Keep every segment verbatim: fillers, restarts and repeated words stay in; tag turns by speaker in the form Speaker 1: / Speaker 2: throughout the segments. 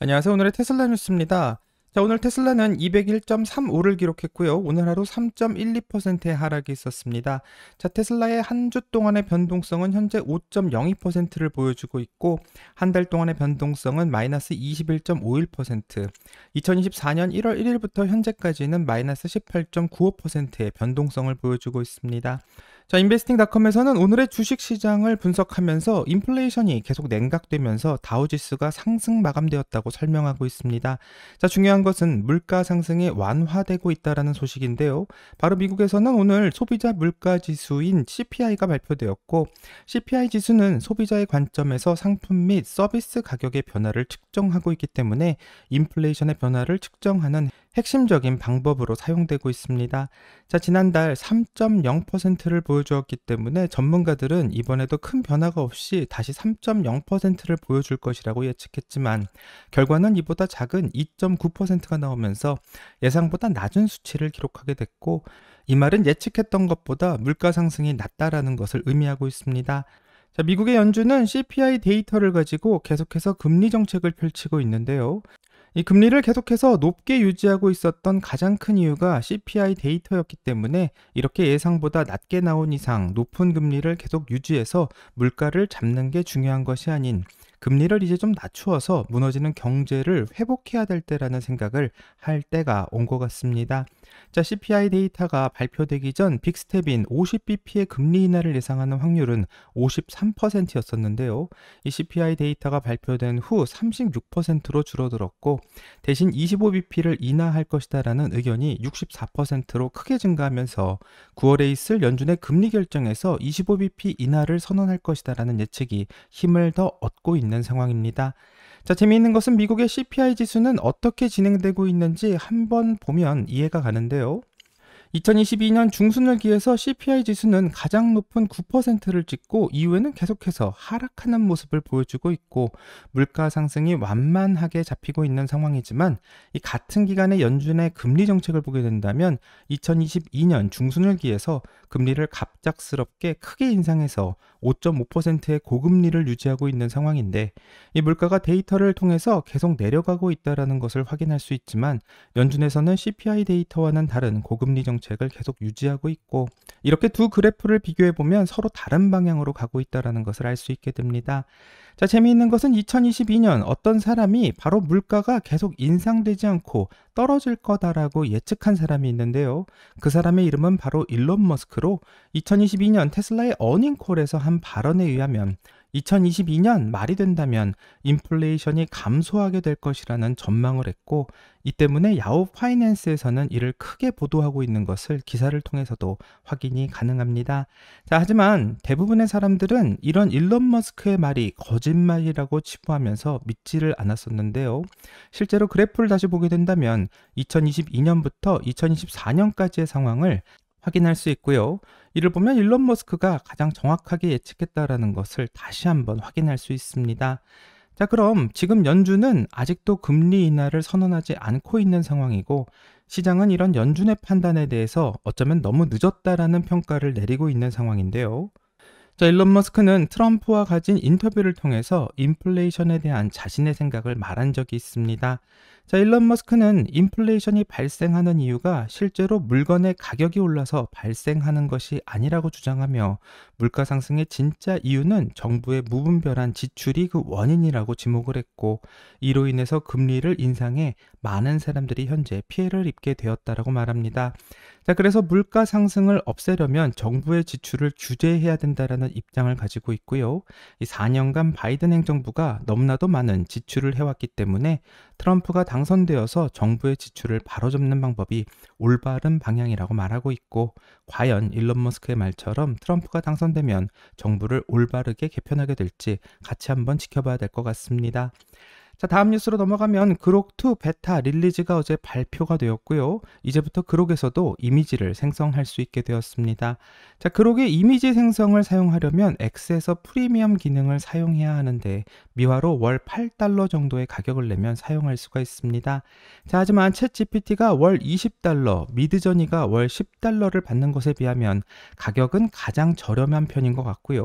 Speaker 1: 안녕하세요. 오늘의 테슬라 뉴스입니다. 자, 오늘 테슬라는 이백일 점 삼오를 기록했고요. 오늘 하루 삼 점 일이 퍼센트의 하락이 있었습니다. 자, 테슬라의 한 주 동안의 변동성은 현재 오 점 영이 퍼센트를 보여주고 있고, 한 달 동안의 변동성은 마이너스 이십일 점 오일 퍼센트, 이천이십사년 일월 일일부터 현재까지는 마이너스 십팔 점 구오 퍼센트의 변동성을 보여주고 있습니다. 자, 인베스팅닷컴에서는 오늘의 주식 시장을 분석하면서 인플레이션이 계속 냉각되면서 다우지수가 상승 마감되었다고 설명하고 있습니다. 자, 중요한 것은 물가 상승이 완화되고 있다는 소식인데요. 바로 미국에서는 오늘 소비자 물가 지수인 씨피아이가 발표되었고, 씨피아이 지수는 소비자의 관점에서 상품 및 서비스 가격의 변화를 측정하고 있기 때문에 인플레이션의 변화를 측정하는 핵심적인 방법으로 사용되고 있습니다. 자, 지난달 삼 점 영 퍼센트를 보여주었기 때문에 전문가들은 이번에도 큰 변화가 없이 다시 삼 점 영 퍼센트를 보여줄 것이라고 예측했지만, 결과는 이보다 작은 이 점 구 퍼센트가 나오면서 예상보다 낮은 수치를 기록하게 됐고, 이 말은 예측했던 것보다 물가 상승이 낮다라는 것을 의미하고 있습니다. 자, 미국의 연준은 씨피아이 데이터를 가지고 계속해서 금리 정책을 펼치고 있는데요. 이 금리를 계속해서 높게 유지하고 있었던 가장 큰 이유가 씨피아이 데이터였기 때문에, 이렇게 예상보다 낮게 나온 이상 높은 금리를 계속 유지해서 물가를 잡는 게 중요한 것이 아닌, 금리를 이제 좀 낮추어서 무너지는 경제를 회복해야 될 때라는 생각을 할 때가 온 것 같습니다. 자, 씨피아이 데이터가 발표되기 전 빅스텝인 오십 비피의 금리 인하를 예상하는 확률은 오십삼 퍼센트였었는데요. 이 씨피아이 데이터가 발표된 후 삼십육 퍼센트로 줄어들었고, 대신 이십오 비피를 인하할 것이다라는 의견이 육십사 퍼센트로 크게 증가하면서 구월에 있을 연준의 금리 결정에서 이십오 비피 인하를 선언할 것이다라는 예측이 힘을 더 얻고 있는 상황입니다. 자, 재미있는 것은 미국의 씨피아이 지수는 어떻게 진행되고 있는지 한번 보면 이해가 가는데요. 이천이십이년 중순을기해서 씨피아이 지수는 가장 높은 구 퍼센트를 찍고, 이후에는 계속해서 하락하는 모습을 보여주고 있고, 물가 상승이 완만하게 잡히고 있는 상황이지만, 이 같은 기간에 연준의 금리 정책을 보게 된다면 이천이십이년 중순을기해서 금리를 갑작스럽게 크게 인상해서 오 점 오 퍼센트의 고금리를 유지하고 있는 상황인데, 이 물가가 데이터를 통해서 계속 내려가고 있다는 것을 확인할 수 있지만, 연준에서는 씨피아이 데이터와는 다른 고금리 정책을 계속 유지하고 있고, 이렇게 두 그래프를 비교해보면 서로 다른 방향으로 가고 있다는 것을 알 수 있게 됩니다. 자, 재미있는 것은 이천이십이년 어떤 사람이 바로 물가가 계속 인상되지 않고 떨어질 거다라고 예측한 사람이 있는데요. 그 사람의 이름은 바로 일론 머스크로, 이천이십이년 테슬라의 어닝콜에서 한 발언에 의하면 이천이십이년 말이 된다면 인플레이션이 감소하게 될 것이라는 전망을 했고, 이 때문에 야후 파이낸스에서는 이를 크게 보도하고 있는 것을 기사를 통해서도 확인이 가능합니다. 자, 하지만 대부분의 사람들은 이런 일론 머스크의 말이 거짓말이라고 치부하면서 믿지를 않았었는데요. 실제로 그래프를 다시 보게 된다면 이천이십이년부터 이천이십사년까지의 상황을 확인할 수 있고요. 이를 보면 일론 머스크가 가장 정확하게 예측했다라는 것을 다시 한번 확인할 수 있습니다. 자, 그럼 지금 연준은 아직도 금리 인하를 선언하지 않고 있는 상황이고, 시장은 이런 연준의 판단에 대해서 어쩌면 너무 늦었다라는 평가를 내리고 있는 상황인데요. 자, 일론 머스크는 트럼프와 가진 인터뷰를 통해서 인플레이션에 대한 자신의 생각을 말한 적이 있습니다. 자, 일론 머스크는 인플레이션이 발생하는 이유가 실제로 물건의 가격이 올라서 발생하는 것이 아니라고 주장하며, 물가 상승의 진짜 이유는 정부의 무분별한 지출이 그 원인이라고 지목을 했고, 이로 인해서 금리를 인상해 많은 사람들이 현재 피해를 입게 되었다라고 말합니다. 자, 그래서 물가 상승을 없애려면 정부의 지출을 규제해야 된다라는 입장을 가지고 있고요. 이 사 년간 바이든 행정부가 너무나도 많은 지출을 해왔기 때문에 트럼프가 당선되어서 정부의 지출을 바로잡는 방법이 올바른 방향이라고 말하고 있고, 과연 일론 머스크의 말처럼 트럼프가 당선되면 정부를 올바르게 개편하게 될지 같이 한번 지켜봐야 될 것 같습니다. 자, 다음 뉴스로 넘어가면 그록이 베타 릴리즈가 어제 발표가 되었고요. 이제부터 그록에서도 이미지를 생성할 수 있게 되었습니다. 자, 그록의 이미지 생성을 사용하려면 X에서 프리미엄 기능을 사용해야 하는데, 미화로 월 팔 달러 정도의 가격을 내면 사용할 수가 있습니다. 자, 하지만 챗지피티가 월 이십 달러, 미드저니가 월 십 달러를 받는 것에 비하면 가격은 가장 저렴한 편인 것 같고요.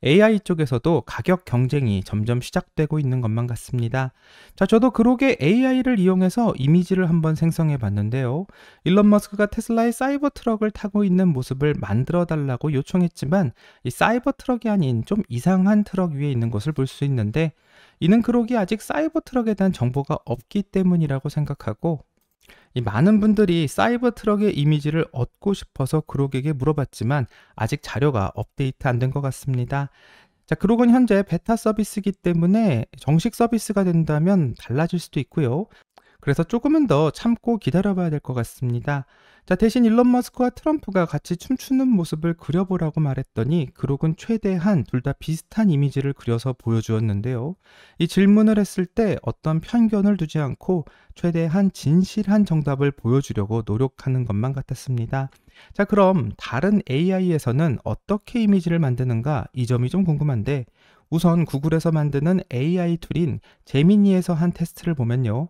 Speaker 1: 에이아이 쪽에서도 가격 경쟁이 점점 시작되고 있는 것만 같습니다. 자, 저도 그로게 에이아이를 이용해서 이미지를 한번 생성해 봤는데요. 일론 머스크가 테슬라의 사이버 트럭을 타고 있는 모습을 만들어 달라고 요청했지만 이 사이버 트럭이 아닌 좀 이상한 트럭 위에 있는 것을 볼 수 있는데, 이는 그로기 아직 사이버 트럭에 대한 정보가 없기 때문이라고 생각하고, 이 많은 분들이 사이버 트럭의 이미지를 얻고 싶어서 그록에게 물어봤지만 아직 자료가 업데이트 안 된 것 같습니다. 자, 그록은 현재 베타 서비스이기 때문에 정식 서비스가 된다면 달라질 수도 있고요. 그래서 조금은 더 참고 기다려봐야 될 것 같습니다. 자, 대신 일론 머스크와 트럼프가 같이 춤추는 모습을 그려보라고 말했더니 그록은 최대한 둘 다 비슷한 이미지를 그려서 보여주었는데요. 이 질문을 했을 때 어떤 편견을 두지 않고 최대한 진실한 정답을 보여주려고 노력하는 것만 같았습니다. 자, 그럼 다른 에이아이에서는 어떻게 이미지를 만드는가, 이 점이 좀 궁금한데, 우선 구글에서 만드는 에이아이 툴인 제미니에서 한 테스트를 보면요.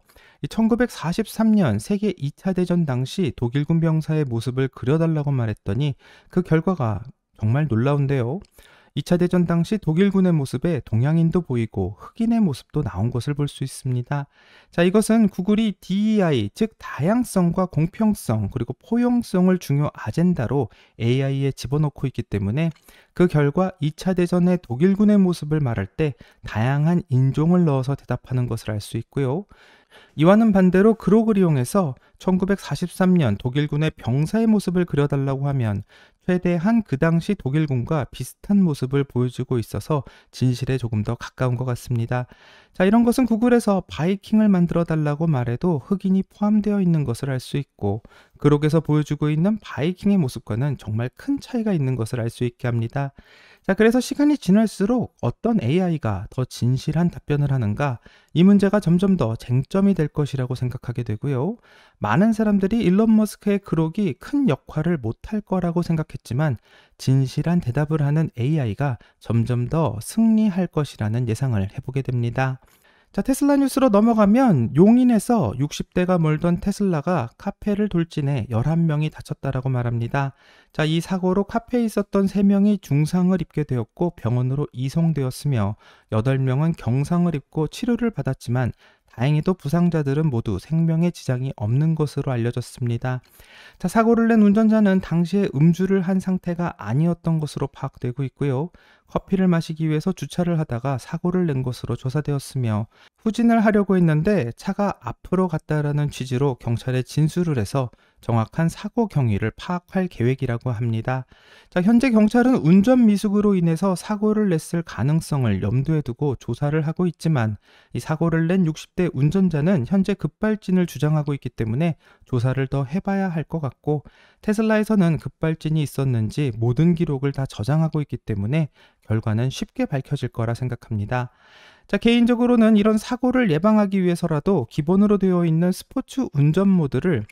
Speaker 1: 천구백사십삼 년 세계 이 차 대전 당시 독일군 병사의 모습을 그려달라고 말했더니 그 결과가 정말 놀라운데요. 이 차 대전 당시 독일군의 모습에 동양인도 보이고 흑인의 모습도 나온 것을 볼 수 있습니다. 자, 이것은 구글이 디이아이, 즉 다양성과 공평성 그리고 포용성을 중요 아젠다로 에이아이에 집어넣고 있기 때문에 그 결과 이 차 대전의 독일군의 모습을 말할 때 다양한 인종을 넣어서 대답하는 것을 알 수 있고요. 이와는 반대로 그록을 이용해서 천구백사십삼 년 독일군의 병사의 모습을 그려달라고 하면 최대한 그 당시 독일군과 비슷한 모습을 보여주고 있어서 진실에 조금 더 가까운 것 같습니다. 자, 이런 것은 구글에서 바이킹을 만들어 달라고 말해도 흑인이 포함되어 있는 것을 알 수 있고, 그록에서 보여주고 있는 바이킹의 모습과는 정말 큰 차이가 있는 것을 알 수 있게 합니다. 자, 그래서 시간이 지날수록 어떤 에이아이가 더 진실한 답변을 하는가, 이 문제가 점점 더 쟁점이 될 것이라고 생각하게 되고요. 많은 사람들이 일론 머스크의 그록이 큰 역할을 못할 거라고 생각했지만 진실한 대답을 하는 에이아이가 점점 더 승리할 것이라는 예상을 해보게 됩니다. 자, 테슬라 뉴스로 넘어가면 용인에서 육십 대가 몰던 테슬라가 카페를 돌진해 열한 명이 다쳤다라고 말합니다. 자, 이 사고로 카페에 있었던 세 명이 중상을 입게 되었고 병원으로 이송되었으며 여덟 명은 경상을 입고 치료를 받았지만 다행히도 부상자들은 모두 생명에 지장이 없는 것으로 알려졌습니다. 자, 사고를 낸 운전자는 당시에 음주를 한 상태가 아니었던 것으로 파악되고 있고요. 커피를 마시기 위해서 주차를 하다가 사고를 낸 것으로 조사되었으며 후진을 하려고 했는데 차가 앞으로 갔다라는 취지로 경찰에 진술을 해서 정확한 사고 경위를 파악할 계획이라고 합니다. 자, 현재 경찰은 운전 미숙으로 인해서 사고를 냈을 가능성을 염두에 두고 조사를 하고 있지만 이 사고를 낸 육십 대 운전자는 현재 급발진을 주장하고 있기 때문에 조사를 더 해봐야 할 것 같고, 테슬라에서는 급발진이 있었는지 모든 기록을 다 저장하고 있기 때문에 결과는 쉽게 밝혀질 거라 생각합니다. 자, 개인적으로는 이런 사고를 예방하기 위해서라도 기본으로 되어 있는 스포츠 운전 모드를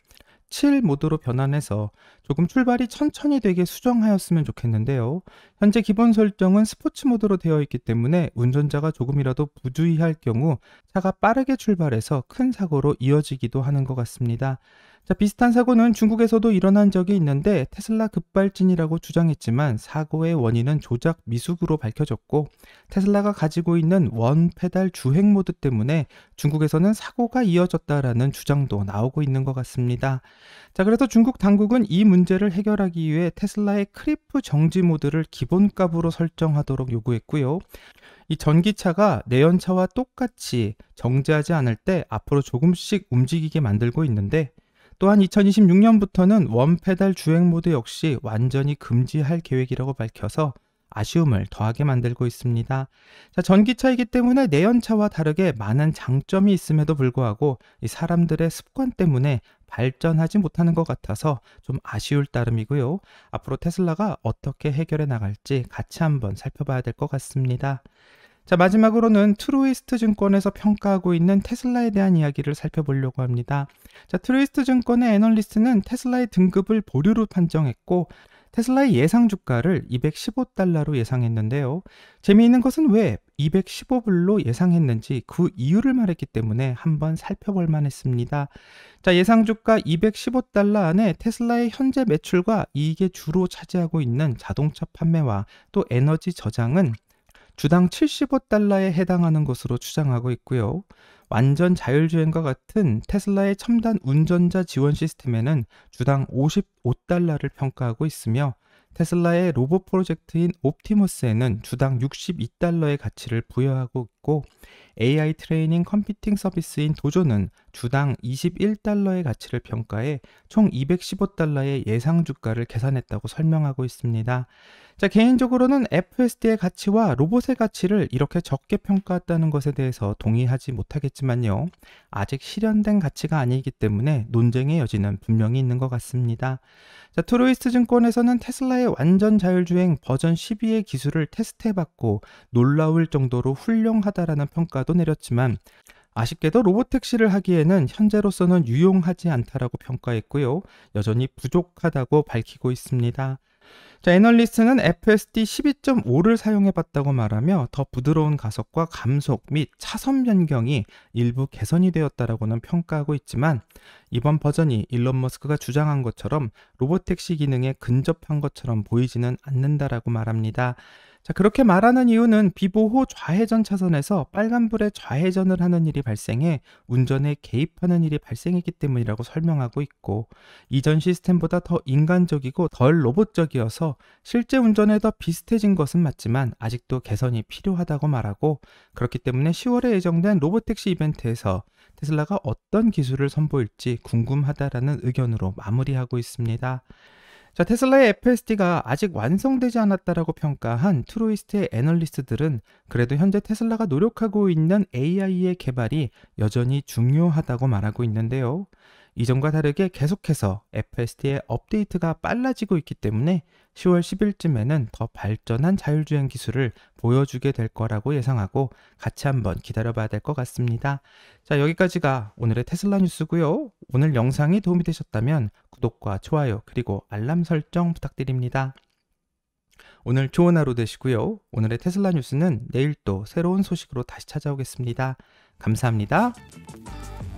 Speaker 1: 칠 모드로 변환해서 조금 출발이 천천히 되게 수정하였으면 좋겠는데요. 현재 기본 설정은 스포츠 모드로 되어 있기 때문에 운전자가 조금이라도 부주의할 경우 차가 빠르게 출발해서 큰 사고로 이어지기도 하는 것 같습니다. 자, 비슷한 사고는 중국에서도 일어난 적이 있는데 테슬라 급발진이라고 주장했지만 사고의 원인은 조작 미숙으로 밝혀졌고, 테슬라가 가지고 있는 원 페달 주행 모드 때문에 중국에서는 사고가 이어졌다라는 주장도 나오고 있는 것 같습니다. 자, 그래서 중국 당국은 이 문제를 해결하기 위해 테슬라의 크리프 정지 모드를 기본값으로 설정하도록 요구했고요. 이 전기차가 내연차와 똑같이 정지하지 않을 때 앞으로 조금씩 움직이게 만들고 있는데, 또한 이천이십육 년부터는 원페달 주행 모드 역시 완전히 금지할 계획이라고 밝혀서 아쉬움을 더하게 만들고 있습니다. 자, 전기차이기 때문에 내연차와 다르게 많은 장점이 있음에도 불구하고 이 사람들의 습관 때문에 발전하지 못하는 것 같아서 좀 아쉬울 따름이고요. 앞으로 테슬라가 어떻게 해결해 나갈지 같이 한번 살펴봐야 될 것 같습니다. 자, 마지막으로는 트루이스트 증권에서 평가하고 있는 테슬라에 대한 이야기를 살펴보려고 합니다. 자, 트루이스트 증권의 애널리스트는 테슬라의 등급을 보류로 판정했고 테슬라의 예상 주가를 이백십오 달러로 예상했는데요. 재미있는 것은 왜 이백십오 불로 예상했는지 그 이유를 말했기 때문에 한번 살펴볼 만했습니다. 자, 예상 주가 이백십오 달러 안에 테슬라의 현재 매출과 이익에 주로 차지하고 있는 자동차 판매와 또 에너지 저장은 주당 칠십오 달러에 해당하는 것으로 추정하고 있고요. 완전 자율주행과 같은 테슬라의 첨단 운전자 지원 시스템에는 주당 오십오 달러를 평가하고 있으며 테슬라의 로봇 프로젝트인 옵티머스에는 주당 육십이 달러의 가치를 부여하고 있고 에이아이 트레이닝 컴퓨팅 서비스인 도조는 주당 이십일 달러의 가치를 평가해 총 이백십오 달러의 예상 주가를 계산했다고 설명하고 있습니다. 자, 개인적으로는 에프에스디의 가치와 로봇의 가치를 이렇게 적게 평가했다는 것에 대해서 동의하지 못하겠지만요. 아직 실현된 가치가 아니기 때문에 논쟁의 여지는 분명히 있는 것 같습니다. 자, 트루이스트 증권에서는 테슬라의 완전 자율주행 버전 십이의 기술을 테스트해봤고 놀라울 정도로 훌륭하다라는 평가도 내렸지만 아쉽게도 로봇택시를 하기에는 현재로서는 유용하지 않다라고 평가했고요. 여전히 부족하다고 밝히고 있습니다. 자, 애널리스트는 에프에스디 십이 점 오를 사용해봤다고 말하며 더 부드러운 가속과 감속 및 차선 변경이 일부 개선이 되었다라고는 평가하고 있지만 이번 버전이 일론 머스크가 주장한 것처럼 로봇택시 기능에 근접한 것처럼 보이지는 않는다라고 말합니다. 자, 그렇게 말하는 이유는 비보호 좌회전 차선에서 빨간불에 좌회전을 하는 일이 발생해 운전에 개입하는 일이 발생했기 때문이라고 설명하고 있고 이전 시스템보다 더 인간적이고 덜 로봇적이어서 실제 운전에 더 비슷해진 것은 맞지만 아직도 개선이 필요하다고 말하고 그렇기 때문에 시월에 예정된 로봇택시 이벤트에서 테슬라가 어떤 기술을 선보일지 궁금하다라는 의견으로 마무리하고 있습니다. 자, 테슬라의 에프에스디가 아직 완성되지 않았다라고 평가한 트루이스트의 애널리스트들은 그래도 현재 테슬라가 노력하고 있는 에이아이의 개발이 여전히 중요하다고 말하고 있는데요. 이전과 다르게 계속해서 에프에스디의 업데이트가 빨라지고 있기 때문에 시월 십일쯤에는 더 발전한 자율주행 기술을 보여주게 될 거라고 예상하고 같이 한번 기다려봐야 될 것 같습니다. 자, 여기까지가 오늘의 테슬라 뉴스고요. 오늘 영상이 도움이 되셨다면 구독과 좋아요 그리고 알람 설정 부탁드립니다. 오늘 좋은 하루 되시고요. 오늘의 테슬라 뉴스는 내일 또 새로운 소식으로 다시 찾아오겠습니다. 감사합니다.